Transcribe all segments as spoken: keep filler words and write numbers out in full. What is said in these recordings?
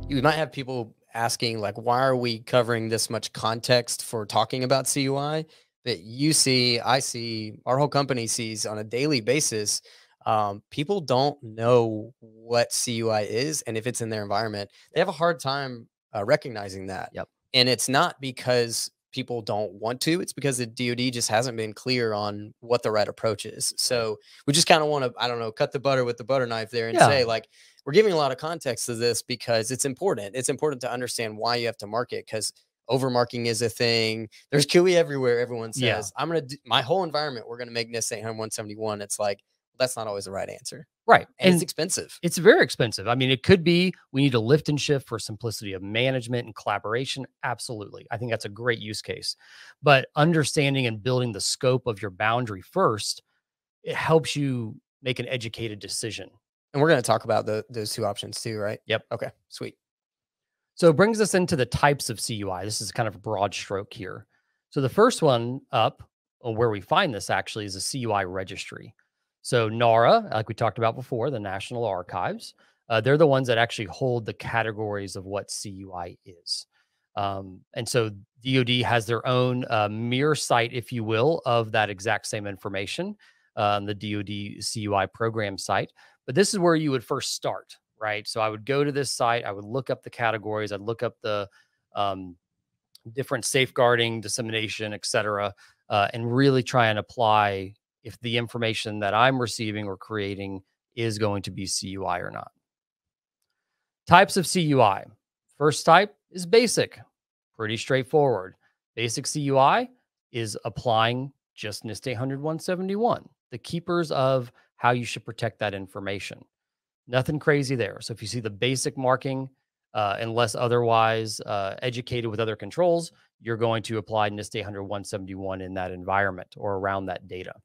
You might have people asking, like, why are we covering this much context for talking about C U I? That you see, I see, our whole company sees on a daily basis. Um, people don't know what C U I is, and if it's in their environment, they have a hard time uh, recognizing that. Yep. And it's not because people don't want to; it's because the D O D just hasn't been clear on what the right approach is. So we just kind of want to, I don't know, cut the butter with the butter knife there and Yeah. say, like, we're giving a lot of context to this because it's important. It's important to understand why you have to market, because overmarking is a thing. There's C U I everywhere. Everyone says, Yeah. I'm going to do my whole environment. We're going to make NIST eight hundred one seventy-one. It's like, that's not always the right answer. Right. And, And it's expensive. it's very expensive. I mean, it could be we need a lift and shift for simplicity of management and collaboration. Absolutely. I think that's a great use case. But understanding and building the scope of your boundary first, it helps you make an educated decision. And we're going to talk about the, those two options too, right? Yep. Okay, sweet. So it brings us into the types of C U I. This is kind of a broad stroke here. So the first one up, or where we find this actually, is a C U I registry. So NARA, like we talked about before, the National Archives, uh, they're the ones that actually hold the categories of what C U I is. Um, and so D O D has their own uh, mirror site, if you will, of that exact same information, um, the D O D C U I program site. But this is where you would first start, right? So I would go to this site, I would look up the categories, I'd look up the um, different safeguarding, dissemination, et cetera, uh, and really try and apply if the information that I'm receiving or creating is going to be C U I or not. Types of C U I. First type is basic, pretty straightforward. Basic C U I is applying just NIST eight hundred one seventy-one, the keepers of how you should protect that information. Nothing crazy there. So if you see the basic marking, uh, unless otherwise uh, educated with other controls, you're going to apply NIST eight hundred one seventy-one in that environment or around that data.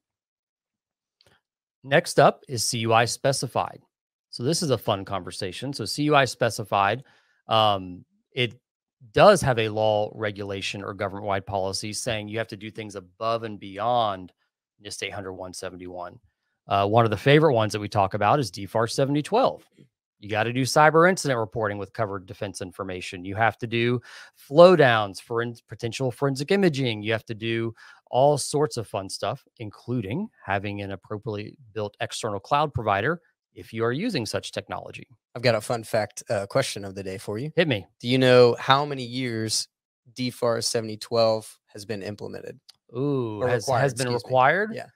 Next up is C U I specified. So this is a fun conversation. So C U I specified, um, it does have a law, regulation, or government-wide policy saying you have to do things above and beyond NIST eight hundred one seventy-one. Uh, one of the favorite ones that we talk about is D FARS seventy twelve. You got to do cyber incident reporting with covered defense information. You have to do flow downs for in potential forensic imaging. You have to do all sorts of fun stuff, including having an appropriately built external cloud provider if you are using such technology. I've got a fun fact uh, question of the day for you. Hit me. Do you know how many years D FARS seventy twelve has been implemented? Ooh, Or has, required, has been excuse me. required? Yeah.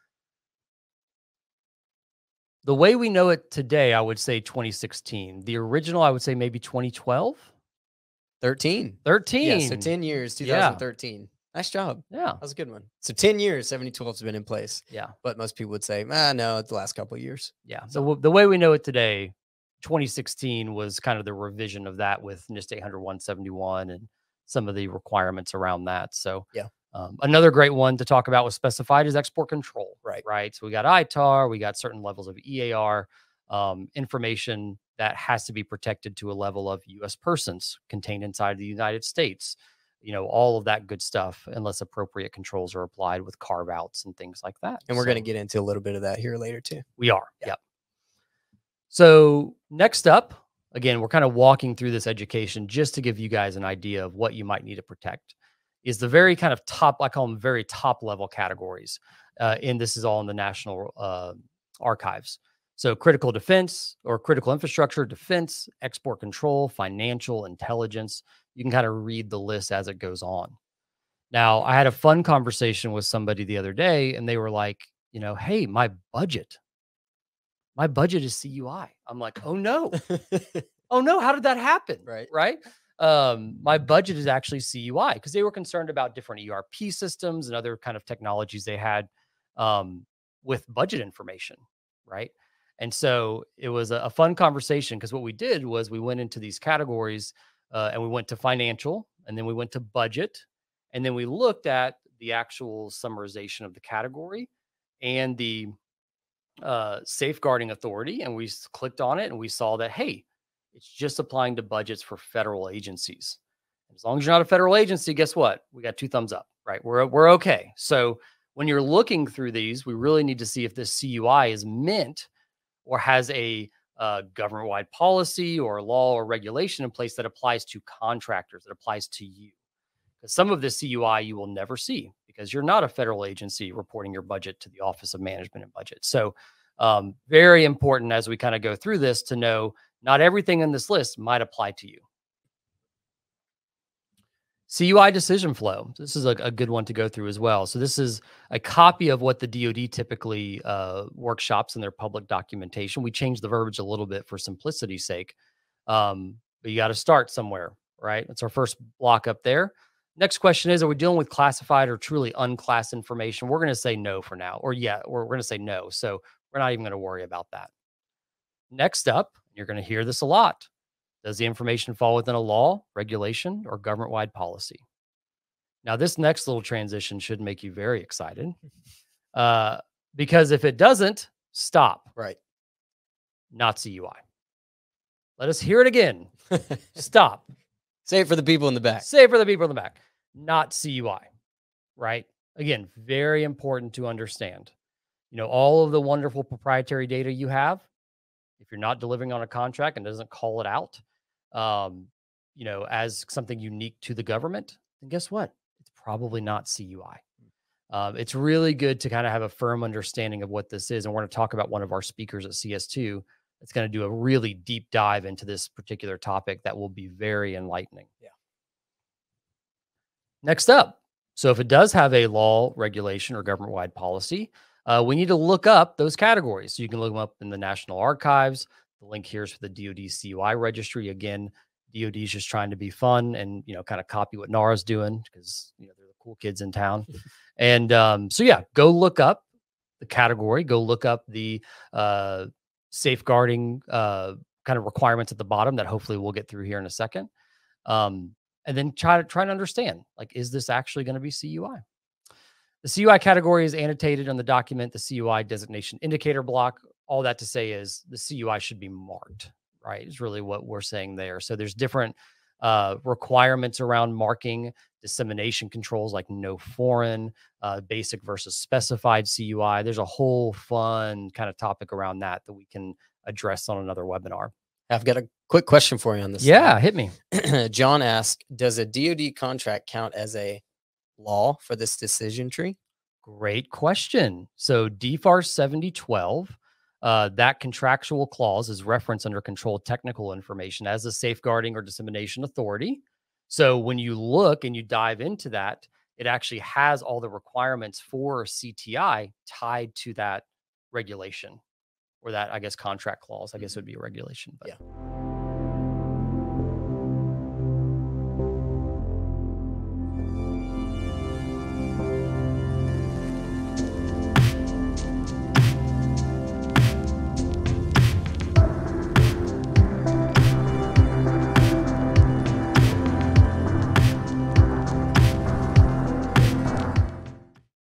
The way we know it today, I would say twenty sixteen. The original, I would say maybe twenty twelve. thirteen. thirteen. Yeah, so ten years, two thousand thirteen. Yeah. Nice job. Yeah. That was a good one. So ten years, seventy twelve has been in place. Yeah. But most people would say, ah, no, it's the last couple of years. Yeah. So the way we know it today, twenty sixteen was kind of the revision of that with NIST eight hundred one seventy-one and some of the requirements around that. So yeah. Um, another great one to talk about was specified is export control. Right. Right. So we got I T A R, we got certain levels of E A R, um, information that has to be protected to a level of U S persons contained inside the United States. You know, all of that good stuff, unless appropriate controls are applied with carve outs and things like that. And we're so, going to get into a little bit of that here later too. We are. Yeah. Yep. So next up, again, we're kind of walking through this education just to give you guys an idea of what you might need to protect. Is the very kind of top, I call them very top level categories. Uh, and this is all in the National uh, Archives. So critical defense or critical infrastructure, defense, export control, financial, intelligence. You can kind of read the list as it goes on. Now, I had a fun conversation with somebody the other day, and they were like, you know, hey, my budget, my budget is C U I. I'm like, oh no, oh no, how did that happen? Right. Right. Um, my budget is actually C U I because they were concerned about different E R P systems and other kind of technologies they had um, with budget information, right? And so it was a, a fun conversation because what we did was we went into these categories uh, and we went to financial and then we went to budget and then we looked at the actual summarization of the category and the uh, safeguarding authority, and we clicked on it and we saw that, hey, it's just applying to budgets for federal agencies. As long as you're not a federal agency, guess what? We got two thumbs up, right? We're, we're okay. So when you're looking through these, we really need to see if this C U I is meant or has a uh, government-wide policy or law or regulation in place that applies to contractors, that applies to you. Because some of the C U I you will never see because you're not a federal agency reporting your budget to the Office of Management and Budget. So um, very important as we kind of go through this to know not everything in this list might apply to you. C U I decision flow. This is a, a good one to go through as well. So this is a copy of what the D O D typically uh, workshops in their public documentation. We changed the verbiage a little bit for simplicity's sake, um, but you got to start somewhere, right? That's our first block up there. Next question is, are we dealing with classified or truly unclassed information? We're going to say no for now, or yeah, we're, we're going to say no. So we're not even going to worry about that. Next up, you're going to hear this a lot. Does the information fall within a law, regulation, or government-wide policy? Now, this next little transition should make you very excited uh, because if it doesn't, stop. Right. Not C U I. Let us hear it again. Stop. Say it for the people in the back. Say it for the people in the back. Not C U I, right? Again, very important to understand. You know, all of the wonderful proprietary data you have, if you're not delivering on a contract and doesn't call it out, um, you know, as something unique to the government, then guess what? It's probably not C U I. Um, it's really good to kind of have a firm understanding of what this is. And we're going to talk about one of our speakers at C S two that's going to do a really deep dive into this particular topic that will be very enlightening. Yeah. Next up, so if it does have a law, regulation, or government-wide policy, uh, we need to look up those categories. So you can look them up in the National Archives. The link here is for the D O D C U I registry. Again, D O D is just trying to be fun and, you know, kind of copy what NARA's doing because, you know, they're the cool kids in town. And um, so, yeah, go look up the category, go look up the uh, safeguarding uh, kind of requirements at the bottom that hopefully we'll get through here in a second. Um, and then try to try to understand, like, is this actually going to be C U I? The C U I category is annotated on the document, the C U I designation indicator block. All that to say is the C U I should be marked, right? Is really what we're saying there. So there's different uh, requirements around marking, dissemination controls like no foreign, uh, basic versus specified C U I. There's a whole fun kind of topic around that that we can address on another webinar. I've got a quick question for you on this. Yeah, hit me. John asked, does a D O D contract count as a law for this decision tree? Great question. So D FARS seventy twelve, uh, that contractual clause is referenced under controlled technical information as a safeguarding or dissemination authority. So when you look and you dive into that, it actually has all the requirements for C T I tied to that regulation or that, I guess, contract clause. I guess it would be a regulation. But. Yeah.